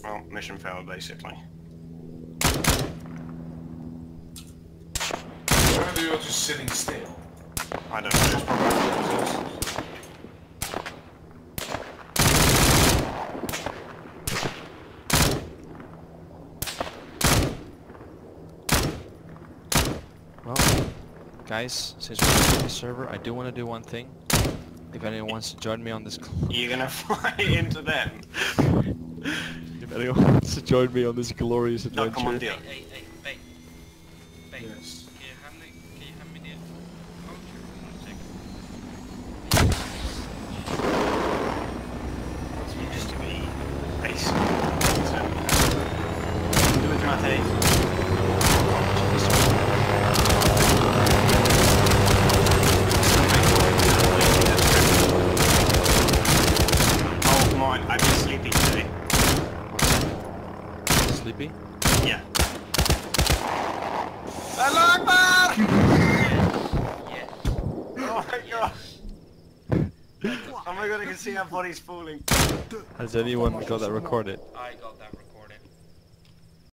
Well, mission failed basically. Why are you just sitting still? I don't know, it's probably Well, guys, since we're on the server, I do want to do one thing. If anyone wants to join me on this... You're gonna fly into them. If anyone wants to join me on this glorious No, adventure... come on, dear. Hey, Bay. Yes. Can you hand me the voucher for 1 second? You used to be base. Do it, Matty. Oh, come on, I've been sleepy today. Sleepy? Yeah. Allah Akbar! Yeah. Oh my god! Oh my god, I can see our bodies falling. Has anyone got that recorded? I got that